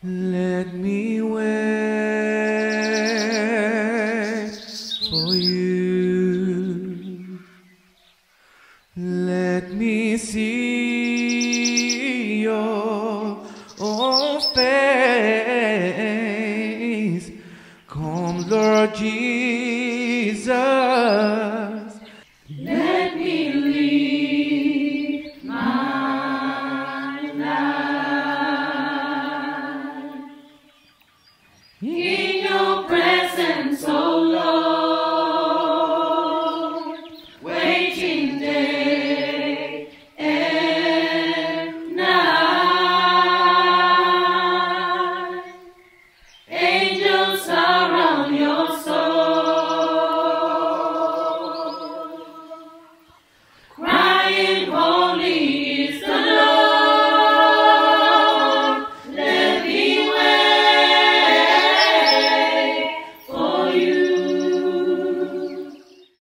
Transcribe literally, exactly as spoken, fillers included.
Let me wait for you. Let me see your own face. Come, Lord Jesus.